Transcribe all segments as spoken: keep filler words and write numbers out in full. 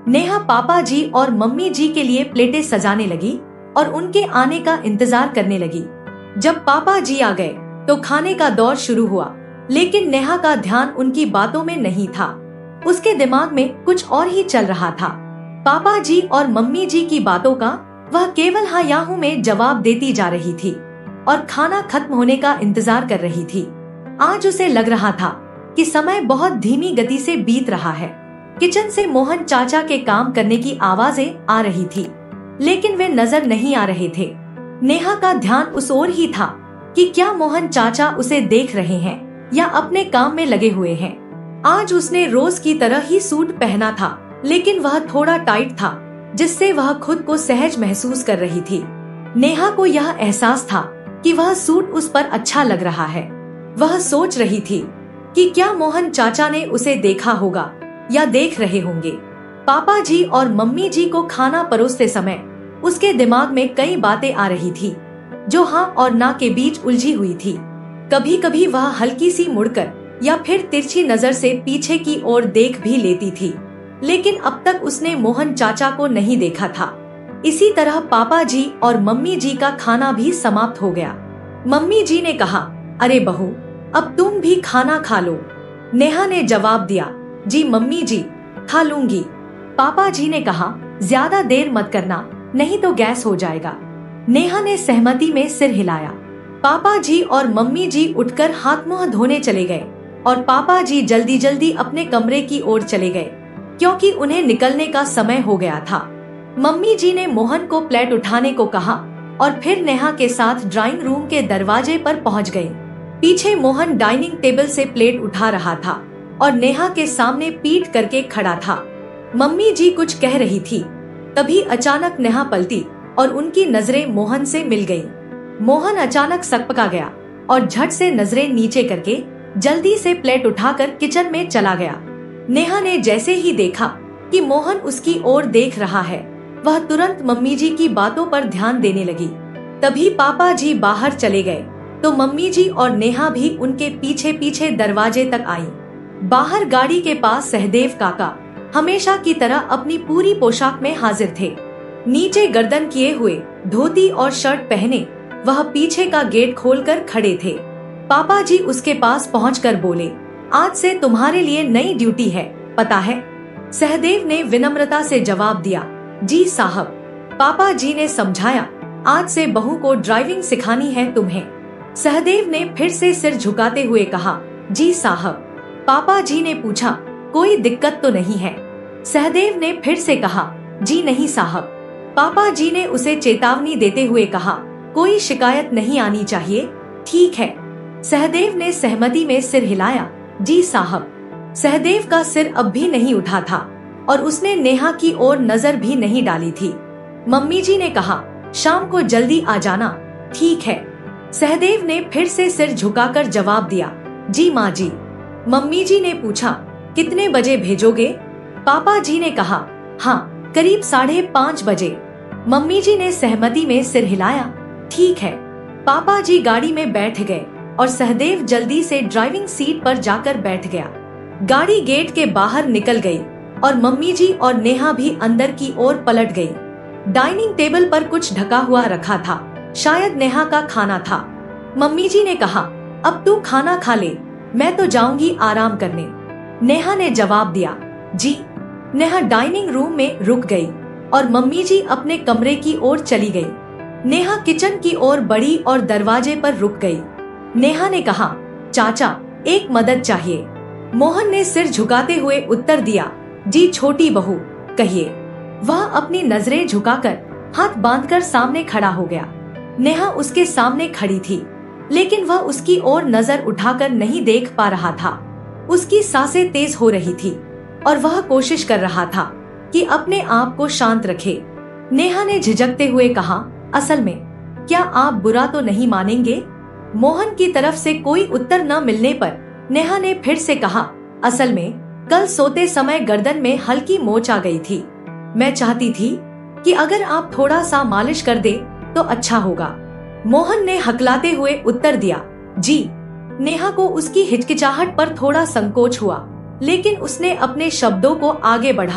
नेहा पापा जी और मम्मी जी के लिए प्लेटें सजाने लगी और उनके आने का इंतजार करने लगी। जब पापा जी आ गए तो खाने का दौर शुरू हुआ, लेकिन नेहा का ध्यान उनकी बातों में नहीं था। उसके दिमाग में कुछ और ही चल रहा था। पापा जी और मम्मी जी की बातों का वह केवल हाँ या हूँ में जवाब देती जा रही थी और खाना खत्म होने का इंतजार कर रही थी। आज उसे लग रहा था कि समय बहुत धीमी गति से बीत रहा है। किचन से मोहन चाचा के काम करने की आवाजें आ रही थी, लेकिन वे नजर नहीं आ रहे थे। नेहा का ध्यान उस ओर ही था कि क्या मोहन चाचा उसे देख रहे हैं या अपने काम में लगे हुए हैं। आज उसने रोज की तरह ही सूट पहना था, लेकिन वह थोड़ा टाइट था, जिससे वह खुद को सहज महसूस कर रही थी। नेहा को यह एहसास था कि वह सूट उस पर अच्छा लग रहा है। वह सोच रही थी कि क्या मोहन चाचा ने उसे देखा होगा या देख रहे होंगे। पापा जी और मम्मी जी को खाना परोसते समय उसके दिमाग में कई बातें आ रही थी, जो हाँ और ना के बीच उलझी हुई थी। कभी कभी वह हल्की सी मुड़कर या फिर तिरछी नजर से पीछे की ओर देख भी लेती थी, लेकिन अब तक उसने मोहन चाचा को नहीं देखा था। इसी तरह पापा जी और मम्मी जी का खाना भी समाप्त हो गया। मम्मी जी ने कहा, अरे बहू, अब तुम भी खाना खा लो। नेहा ने जवाब दिया, जी मम्मी जी, खा लूंगी। पापा जी ने कहा, ज्यादा देर मत करना, नहीं तो गैस हो जाएगा। नेहा ने सहमति में सिर हिलाया। पापा जी और मम्मी जी उठकर हाथ मुंह धोने चले गए और पापा जी जल्दी जल्दी अपने कमरे की ओर चले गए, क्योंकि उन्हें निकलने का समय हो गया था। मम्मी जी ने मोहन को प्लेट उठाने को कहा और फिर नेहा के साथ ड्राइंग रूम के दरवाजे पर पहुंच गए। पीछे मोहन डाइनिंग टेबल से प्लेट उठा रहा था और नेहा के सामने पीठ करके खड़ा था। मम्मी जी कुछ कह रही थी, तभी अचानक नेहा पलटी और उनकी नजरें मोहन से मिल गईं। मोहन अचानक सकपका गया और झट से नजरें नीचे करके जल्दी से प्लेट उठाकर किचन में चला गया। नेहा ने जैसे ही देखा कि मोहन उसकी ओर देख रहा है, वह तुरंत मम्मी जी की बातों पर ध्यान देने लगी। तभी पापा जी बाहर चले गए तो मम्मी जी और नेहा भी उनके पीछे पीछे दरवाजे तक आई। बाहर गाड़ी के पास सहदेव काका हमेशा की तरह अपनी पूरी पोशाक में हाजिर थे। नीचे गर्दन किए हुए, धोती और शर्ट पहने वह पीछे का गेट खोलकर खड़े थे। पापा जी उसके पास पहुंचकर बोले, आज से तुम्हारे लिए नई ड्यूटी है, पता है? सहदेव ने विनम्रता से जवाब दिया, जी साहब। पापा जी ने समझाया, आज से बहू को ड्राइविंग सिखानी है तुम्हें। सहदेव ने फिर से सिर झुकाते हुए कहा, जी साहब। पापा जी ने पूछा, कोई दिक्कत तो नहीं है? सहदेव ने फिर से कहा, जी नहीं साहब। पापा जी ने उसे चेतावनी देते हुए कहा, कोई शिकायत नहीं आनी चाहिए, ठीक है? सहदेव ने सहमति में सिर हिलाया, जी साहब। सहदेव का सिर अब भी नहीं उठा था और उसने नेहा की ओर नजर भी नहीं डाली थी। मम्मी जी ने कहा, शाम को जल्दी आ जाना, ठीक है? सहदेव ने फिर से सिर झुकाकर जवाब दिया, जी माँ जी। मम्मी जी ने पूछा, कितने बजे भेजोगे? पापा जी ने कहा, हाँ, करीब साढ़े पाँच बजे। मम्मी जी ने सहमति में सिर हिलाया, ठीक है। पापा जी गाड़ी में बैठ गए और सहदेव जल्दी से ड्राइविंग सीट पर जाकर बैठ गया। गाड़ी गेट के बाहर निकल गई और मम्मी जी और नेहा भी अंदर की ओर पलट गई। डाइनिंग टेबल पर कुछ ढका हुआ रखा था, शायद नेहा का खाना था। मम्मी जी ने कहा, अब तू खाना खा ले, मैं तो जाऊंगी आराम करने। नेहा ने जवाब दिया, जी। नेहा डाइनिंग रूम में रुक गई और मम्मी जी अपने कमरे की ओर चली गई। नेहा किचन की ओर बढ़ी और दरवाजे पर रुक गई। नेहा ने कहा, चाचा, एक मदद चाहिए। मोहन ने सिर झुकाते हुए उत्तर दिया, जी छोटी बहू, कहिए। वह अपनी नजरें झुकाकर हाथ बांधकर सामने खड़ा हो गया। नेहा उसके सामने खड़ी थी, लेकिन वह उसकी ओर नजर उठाकर नहीं देख पा रहा था। उसकी सांसें तेज हो रही थी और वह कोशिश कर रहा था कि अपने आप को शांत रखे। नेहा ने झिझकते हुए कहा, असल में क्या आप बुरा तो नहीं मानेंगे? मोहन की तरफ से कोई उत्तर न मिलने पर नेहा ने फिर से कहा, असल में कल सोते समय गर्दन में हल्की मोच आ गई थी। मैं चाहती थी कि अगर आप थोड़ा सा मालिश कर दे तो अच्छा होगा। मोहन ने हकलाते हुए उत्तर दिया, जी। नेहा को उसकी हिचकिचाहट पर थोड़ा संकोच हुआ, लेकिन उसने अपने शब्दों को आगे बढ़ाया,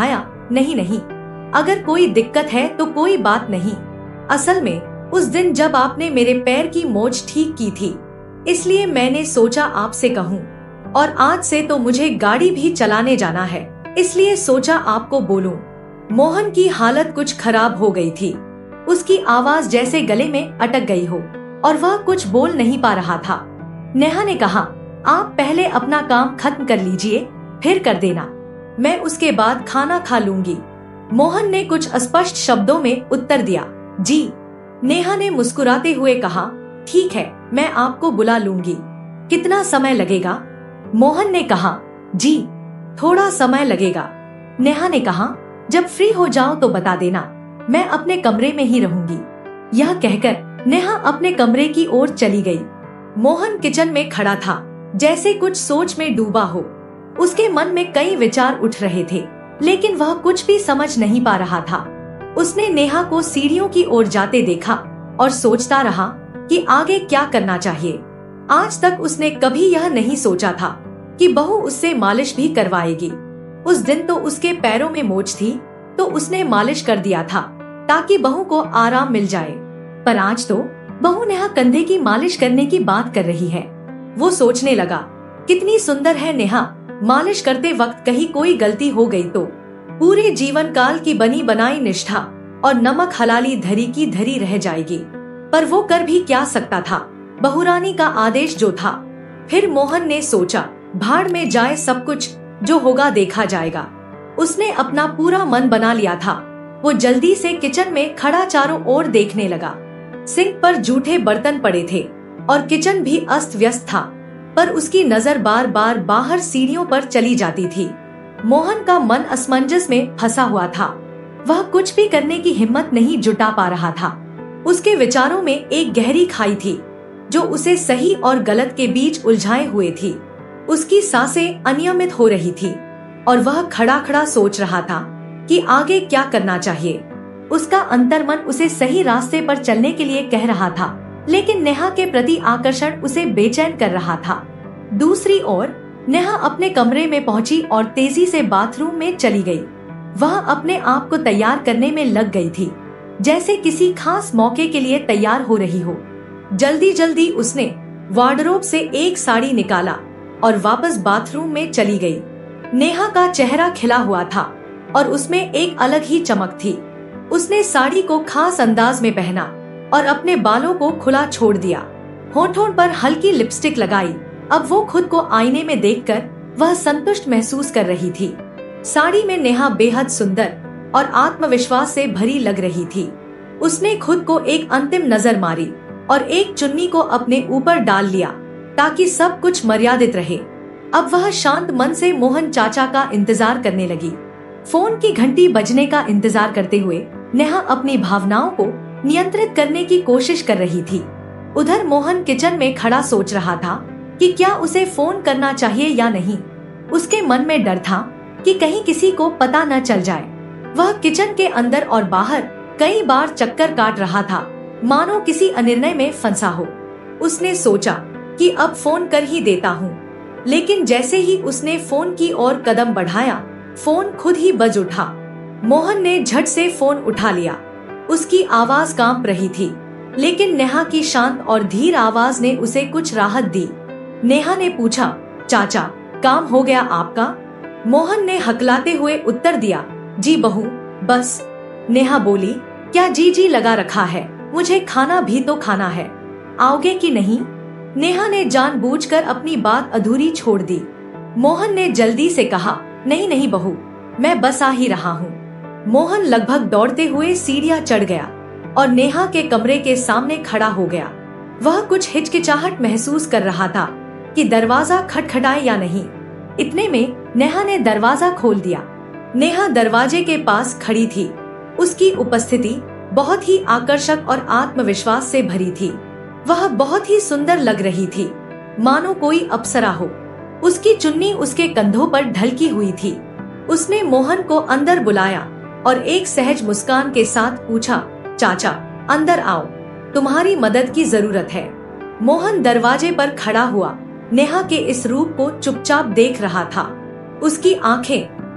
नहीं नहीं, अगर कोई दिक्कत है तो कोई बात नहीं। असल में उस दिन जब आपने मेरे पैर की मोच ठीक की थी, इसलिए मैंने सोचा आपसे कहूँ। और आज से तो मुझे गाड़ी भी चलाने जाना है, इसलिए सोचा आपको बोलूं। मोहन की हालत कुछ खराब हो गई थी। उसकी आवाज जैसे गले में अटक गई हो और वह कुछ बोल नहीं पा रहा था। नेहा ने कहा, आप पहले अपना काम खत्म कर लीजिए, फिर कर देना, मैं उसके बाद खाना खा लूंगी। मोहन ने कुछ अस्पष्ट शब्दों में उत्तर दिया, जी। नेहा ने मुस्कुराते हुए कहा, ठीक है, मैं आपको बुला लूंगी। कितना समय लगेगा? मोहन ने कहा, जी थोड़ा समय लगेगा। नेहा ने कहा, जब फ्री हो जाओ तो बता देना, मैं अपने कमरे में ही रहूंगी। यह कहकर नेहा अपने कमरे की ओर चली गई। मोहन किचन में खड़ा था, जैसे कुछ सोच में डूबा हो। उसके मन में कई विचार उठ रहे थे, लेकिन वह कुछ भी समझ नहीं पा रहा था। उसने नेहा को सीढ़ियों की ओर जाते देखा और सोचता रहा कि आगे क्या करना चाहिए। आज तक उसने कभी यह नहीं सोचा था कि बहू उससे मालिश भी करवाएगी। उस दिन तो उसके पैरों में मोच थी, तो उसने मालिश कर दिया था ताकि बहू को आराम मिल जाए। पर आज तो बहू नेहा कंधे की मालिश करने की बात कर रही है। वो सोचने लगा, कितनी सुंदर है नेहा, मालिश करते वक्त कहीं कोई गलती हो गई तो पूरे जीवन काल की बनी बनाई निष्ठा और नमक हलाली धरी की धरी रह जाएगी। पर वो कर भी क्या सकता था, बहुरानी का आदेश जो था। फिर मोहन ने सोचा, भाड़ में जाए सब कुछ, जो होगा देखा जाएगा। उसने अपना पूरा मन बना लिया था। वो जल्दी से किचन में खड़ा चारों ओर देखने लगा। सिंक पर जूठे बर्तन पड़े थे और किचन भी अस्त व्यस्त था, पर उसकी नजर बार बार बाहर सीढ़ियों पर चली जाती थी। मोहन का मन असमंजस में फंसा हुआ था। वह कुछ भी करने की हिम्मत नहीं जुटा पा रहा था। उसके विचारों में एक गहरी खाई थी, जो उसे सही और गलत के बीच उलझाए हुए थी। उसकी सांसें अनियमित हो रही थी और वह खड़ा खड़ा सोच रहा था कि आगे क्या करना चाहिए। उसका अंतर्मन उसे सही रास्ते पर चलने के लिए कह रहा था, लेकिन नेहा के प्रति आकर्षण उसे बेचैन कर रहा था। दूसरी ओर नेहा अपने कमरे में पहुंची और तेजी से बाथरूम में चली गई। वह अपने आप को तैयार करने में लग गई थी, जैसे किसी खास मौके के लिए तैयार हो रही हो। जल्दी जल्दी उसने वार्डरोब से एक साड़ी निकाला और वापस बाथरूम में चली गई। नेहा का चेहरा खिला हुआ था और उसमें एक अलग ही चमक थी। उसने साड़ी को खास अंदाज में पहना और अपने बालों को खुला छोड़ दिया। होठों पर हल्की लिपस्टिक लगाई। अब वो खुद को आईने में देखकर वह संतुष्ट महसूस कर रही थी। साड़ी में नेहा बेहद सुंदर और आत्मविश्वास से भरी लग रही थी। उसने खुद को एक अंतिम नजर मारी और एक चुन्नी को अपने ऊपर डाल लिया ताकि सब कुछ मर्यादित रहे। अब वह शांत मन से मोहन चाचा का इंतजार करने लगी। फोन की घंटी बजने का इंतजार करते हुए नेहा अपनी भावनाओं को नियंत्रित करने की कोशिश कर रही थी। उधर मोहन किचन में खड़ा सोच रहा था कि क्या उसे फोन करना चाहिए या नहीं। उसके मन में डर था कि कहीं किसी को पता न चल जाए। वह किचन के अंदर और बाहर कई बार चक्कर काट रहा था, मानो किसी अनिर्णय में फंसा हो। उसने सोचा कि अब फोन कर ही देता हूँ, लेकिन जैसे ही उसने फोन की ओर कदम बढ़ाया, फोन खुद ही बज उठा। मोहन ने झट से फोन उठा लिया। उसकी आवाज कांप रही थी, लेकिन नेहा की शांत और धीर आवाज ने उसे कुछ राहत दी। नेहा ने पूछा, चाचा काम हो गया आपका? मोहन ने हकलाते हुए उत्तर दिया, जी बहू, बस। नेहा बोली, क्या जी जी लगा रखा है, मुझे खाना भी तो खाना है, आओगे कि नहीं? नेहा ने जानबूझकर अपनी बात अधूरी छोड़ दी। मोहन ने जल्दी से कहा, नहीं नहीं बहू, मैं बस आ ही रहा हूँ। मोहन लगभग दौड़ते हुए सीढ़ियाँ चढ़ गया और नेहा के कमरे के सामने खड़ा हो गया। वह कुछ हिचकिचाहट महसूस कर रहा था कि दरवाजा खटखटाए या नहीं। इतने में नेहा ने दरवाजा खोल दिया। नेहा दरवाजे के पास खड़ी थी। उसकी उपस्थिति बहुत ही आकर्षक और आत्मविश्वास से भरी थी। वह बहुत ही सुंदर लग रही थी, मानो कोई अप्सरा हो। उसकी चुन्नी उसके कंधों पर ढलकी हुई थी। उसने मोहन को अंदर बुलाया और एक सहज मुस्कान के साथ पूछा, चाचा अंदर आओ, तुम्हारी मदद की जरूरत है। मोहन दरवाजे पर खड़ा हुआ नेहा के इस रूप को चुपचाप देख रहा था। उसकी आंखें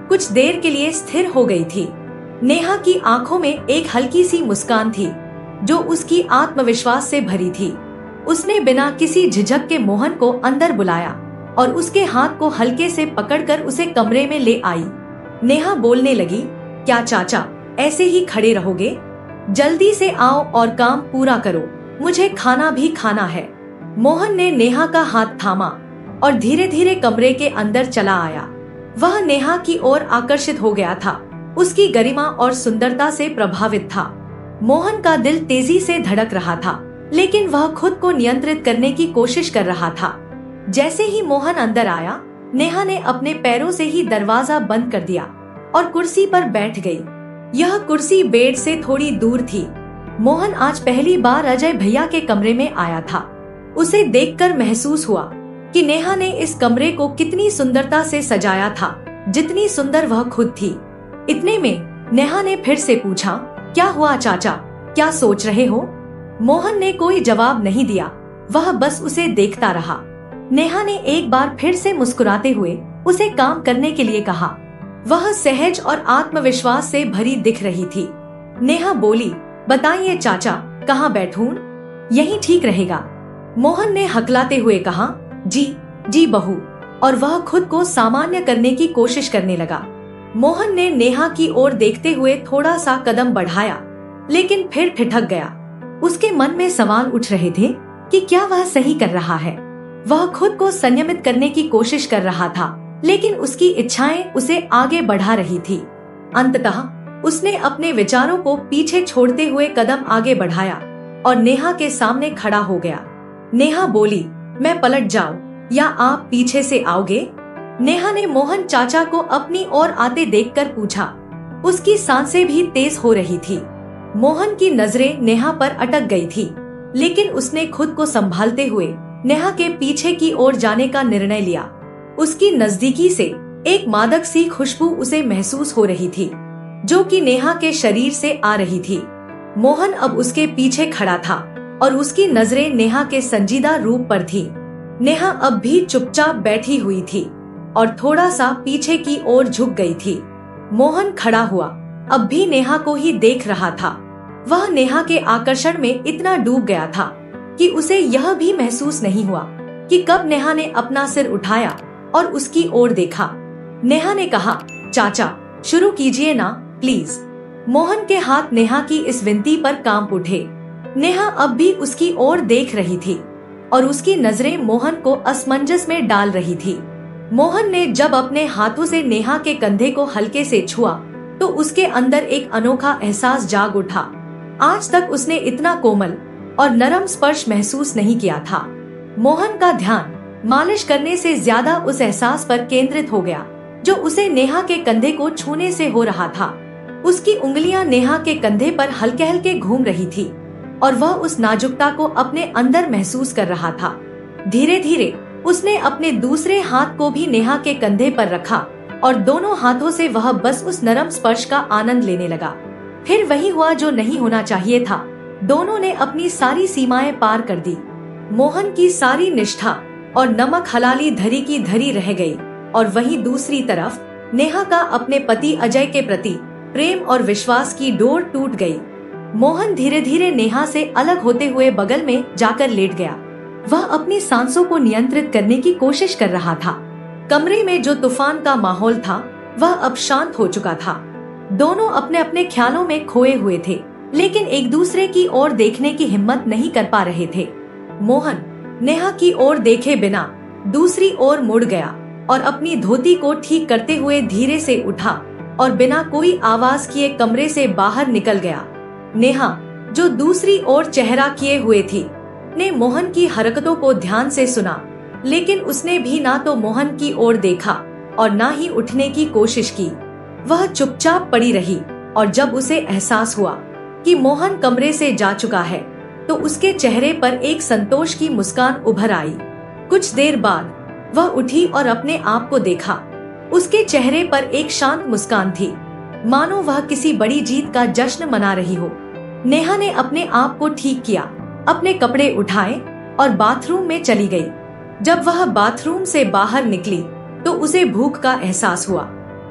कुछ देर के लिए स्थिर हो गई थी। नेहा की आंखों में एक हल्की सी मुस्कान थी जो उसकी आत्मविश्वास से भरी थी। उसने बिना किसी झिझक के मोहन को अंदर बुलाया और उसके हाथ को हल्के से पकड़कर उसे कमरे में ले आई। नेहा बोलने लगी, क्या चाचा ऐसे ही खड़े रहोगे? जल्दी से आओ और काम पूरा करो, मुझे खाना भी खाना है। मोहन ने नेहा का हाथ थामा और धीरे धीरे कमरे के अंदर चला आया। वह नेहा की ओर आकर्षित हो गया था, उसकी गरिमा और सुंदरता से प्रभावित था। मोहन का दिल तेजी से धड़क रहा था, लेकिन वह खुद को नियंत्रित करने की कोशिश कर रहा था। जैसे ही मोहन अंदर आया, नेहा ने अपने पैरों से ही दरवाजा बंद कर दिया और कुर्सी पर बैठ गई। यह कुर्सी बेड से थोड़ी दूर थी। मोहन आज पहली बार अजय भैया के कमरे में आया था। उसे देखकर महसूस हुआ कि नेहा ने इस कमरे को कितनी सुंदरता से सजाया था, जितनी सुंदर वह खुद थी। इतने में नेहा ने फिर से पूछा, क्या हुआ चाचा, क्या सोच रहे हो? मोहन ने कोई जवाब नहीं दिया, वह बस उसे देखता रहा। नेहा ने एक बार फिर से मुस्कुराते हुए उसे काम करने के लिए कहा। वह सहज और आत्मविश्वास से भरी दिख रही थी। नेहा बोली, बताइए चाचा, कहाँ बैठूं? यही ठीक रहेगा। मोहन ने हकलाते हुए कहा, जी जी बहू, और वह खुद को सामान्य करने की कोशिश करने लगा। मोहन ने नेहा की ओर देखते हुए थोड़ा सा कदम बढ़ाया, लेकिन फिर ठिठक गया। उसके मन में सवाल उठ रहे थे कि क्या वह सही कर रहा है। वह खुद को संयमित करने की कोशिश कर रहा था, लेकिन उसकी इच्छाएं उसे आगे बढ़ा रही थी। अंततः उसने अपने विचारों को पीछे छोड़ते हुए कदम आगे बढ़ाया और नेहा के सामने खड़ा हो गया। नेहा बोली, मैं पलट जाऊं या आप पीछे से आओगे? नेहा ने मोहन चाचा को अपनी ओर आते देखकर पूछा। उसकी सांसें भी तेज हो रही थी। मोहन की नजरें नेहा पर अटक गई थी, लेकिन उसने खुद को संभालते हुए नेहा के पीछे की ओर जाने का निर्णय लिया। उसकी नजदीकी से एक मादक सी खुशबू उसे महसूस हो रही थी, जो कि नेहा के शरीर से आ रही थी। मोहन अब उसके पीछे खड़ा था और उसकी नजरें नेहा के संजीदा रूप पर थी। नेहा अब भी चुपचाप बैठी हुई थी और थोड़ा सा पीछे की ओर झुक गई थी। मोहन खड़ा हुआ, अब भी नेहा को ही देख रहा था। वह नेहा के आकर्षण में इतना डूब गया था कि उसे यह भी महसूस नहीं हुआ कि कब नेहा ने अपना सिर उठाया और उसकी ओर देखा। नेहा ने कहा, चाचा शुरू कीजिए ना प्लीज। मोहन के हाथ नेहा की इस विनती पर कांप उठे। नेहा अब भी उसकी ओर देख रही थी और उसकी नजरें मोहन को असमंजस में डाल रही थी। मोहन ने जब अपने हाथों से नेहा के कंधे को हल्के से छुआ तो उसके अंदर एक अनोखा एहसास जाग उठा। आज तक उसने इतना कोमल और नरम स्पर्श महसूस नहीं किया था। मोहन का ध्यान मालिश करने से ज्यादा उस एहसास पर केंद्रित हो गया जो उसे नेहा के कंधे को छूने से हो रहा था। उसकी उंगलियां नेहा के कंधे पर हल्के हल्के घूम रही थी और वह उस नाजुकता को अपने अंदर महसूस कर रहा था। धीरे धीरे उसने अपने दूसरे हाथ को भी नेहा के कंधे पर रखा और दोनों हाथों से वह बस उस नरम स्पर्श का आनंद लेने लगा। फिर वही हुआ जो नहीं होना चाहिए था। दोनों ने अपनी सारी सीमाएं पार कर दी। मोहन की सारी निष्ठा और नमक हलाली धरी की धरी रह गई और वहीं दूसरी तरफ नेहा का अपने पति अजय के प्रति प्रेम और विश्वास की डोर टूट गई। मोहन धीरे धीरे नेहा से अलग होते हुए बगल में जाकर लेट गया। वह अपनी सांसों को नियंत्रित करने की कोशिश कर रहा था। कमरे में जो तूफान का माहौल था वह अब शांत हो चुका था। दोनों अपने अपने ख्यालों में खोए हुए थे, लेकिन एक दूसरे की ओर देखने की हिम्मत नहीं कर पा रहे थे। मोहन नेहा की ओर देखे बिना दूसरी ओर मुड़ गया और अपनी धोती को ठीक करते हुए धीरे से उठा और बिना कोई आवाज किए कमरे से बाहर निकल गया। नेहा जो दूसरी ओर चेहरा किए हुए थी ने मोहन की हरकतों को ध्यान से सुना, लेकिन उसने भी ना तो मोहन की ओर देखा और ना ही उठने की कोशिश की। वह चुपचाप पड़ी रही और जब उसे एहसास हुआ कि मोहन कमरे से जा चुका है तो उसके चेहरे पर एक संतोष की मुस्कान उभर आई। कुछ देर बाद वह उठी और अपने आप को देखा। उसके चेहरे पर एक शांत मुस्कान थी, मानो वह किसी बड़ी जीत का जश्न मना रही हो। नेहा ने अपने आप को ठीक किया, अपने कपड़े उठाए और बाथरूम में चली गई। जब वह बाथरूम से बाहर निकली तो उसे भूख का एहसास हुआ।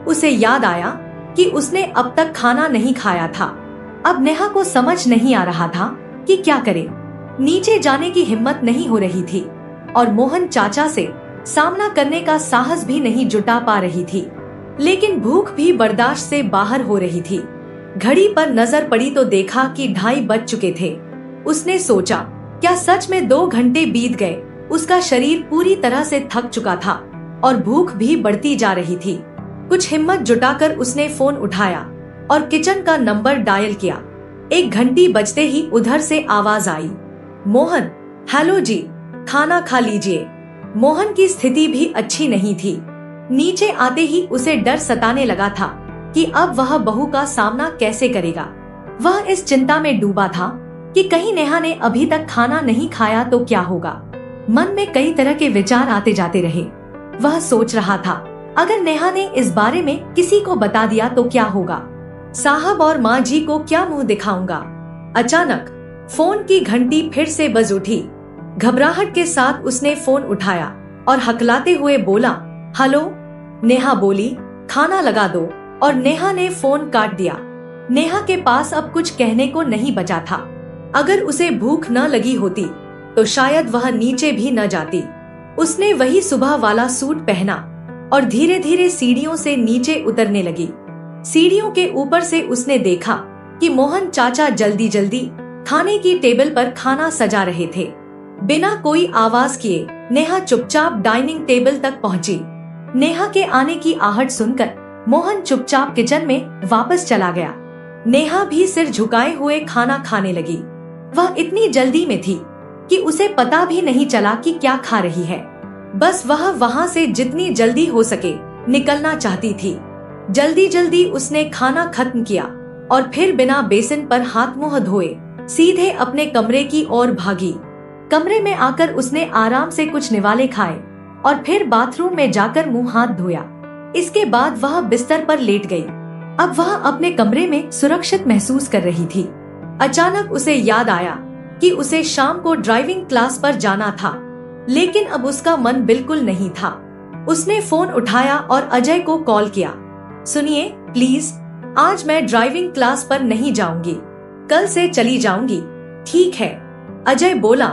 उसे याद आया कि उसने अब तक खाना नहीं खाया था। अब नेहा को समझ नहीं आ रहा था कि क्या करे। नीचे जाने की हिम्मत नहीं हो रही थी और मोहन चाचा से सामना करने का साहस भी नहीं जुटा पा रही थी। लेकिन भूख भी बर्दाश्त से बाहर हो रही थी। घड़ी पर नजर पड़ी तो देखा कि ढाई बज चुके थे। उसने सोचा, क्या सच में दो घंटे बीत गए। उसका शरीर पूरी तरह से थक चुका था और भूख भी बढ़ती जा रही थी। कुछ हिम्मत जुटाकर उसने फोन उठाया और किचन का नंबर डायल किया। एक घंटी बजते ही उधर से आवाज आई, मोहन। हेलो जी, खाना खा लीजिए। मोहन की स्थिति भी अच्छी नहीं थी। नीचे आते ही उसे डर सताने लगा था कि अब वह बहू का सामना कैसे करेगा। वह इस चिंता में डूबा था कि कहीं नेहा ने अभी तक खाना नहीं खाया तो क्या होगा। मन में कई तरह के विचार आते जाते रहे। वह सोच रहा था, अगर नेहा ने इस बारे में किसी को बता दिया तो क्या होगा। साहब और माँ जी को क्या मुंह दिखाऊंगा। अचानक फोन की घंटी फिर से बज उठी। घबराहट के साथ उसने फोन उठाया और हकलाते हुए बोला, हेलो। नेहा बोली, खाना लगा दो, और नेहा ने फोन काट दिया। नेहा के पास अब कुछ कहने को नहीं बचा था। अगर उसे भूख न लगी होती तो शायद वह नीचे भी न जाती। उसने वही सुबह वाला सूट पहना और धीरे धीरे सीढ़ियों से नीचे उतरने लगी। सीढ़ियों के ऊपर से उसने देखा कि मोहन चाचा जल्दी जल्दी खाने की टेबल पर खाना सजा रहे थे। बिना कोई आवाज किए नेहा चुपचाप डाइनिंग टेबल तक पहुंची। नेहा के आने की आहट सुनकर मोहन चुपचाप किचन में वापस चला गया। नेहा भी सिर झुकाए हुए खाना खाने लगी। वह इतनी जल्दी में थी कि उसे पता भी नहीं चला कि क्या खा रही है। बस वह वहाँ से जितनी जल्दी हो सके निकलना चाहती थी। जल्दी जल्दी उसने खाना खत्म किया और फिर बिना बेसिन पर हाथ मुंह धोए सीधे अपने कमरे की ओर भागी। कमरे में आकर उसने आराम से कुछ निवाले खाए और फिर बाथरूम में जाकर मुंह हाथ धोया। इसके बाद वह बिस्तर पर लेट गई। अब वह अपने कमरे में सुरक्षित महसूस कर रही थी। अचानक उसे याद आया कि उसे शाम को ड्राइविंग क्लास पर जाना था, लेकिन अब उसका मन बिल्कुल नहीं था। उसने फोन उठाया और अजय को कॉल किया। सुनिए प्लीज, आज मैं ड्राइविंग क्लास पर नहीं जाऊंगी, कल से चली जाऊंगी। ठीक है? अजय बोला,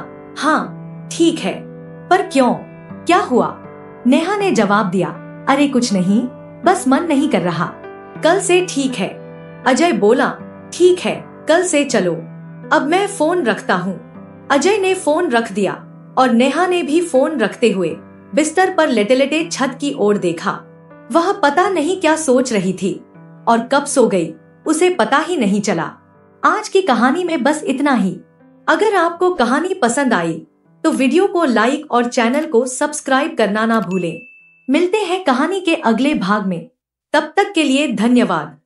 हाँ ठीक है। पर क्यों, क्या हुआ? नेहा ने जवाब दिया, अरे कुछ नहीं, बस मन नहीं कर रहा। कल से ठीक है। अजय बोला, ठीक है, कल से चलो। अब मैं फोन रखता हूँ। अजय ने फोन रख दिया और नेहा ने भी फोन रखते हुए बिस्तर पर लेटे लेटे छत की ओर देखा। वह पता नहीं क्या सोच रही थी और कब सो गई उसे पता ही नहीं चला। आज की कहानी में बस इतना ही। अगर आपको कहानी पसंद आई तो वीडियो को लाइक और चैनल को सब्सक्राइब करना ना भूलें। मिलते हैं कहानी के अगले भाग में। तब तक के लिए धन्यवाद।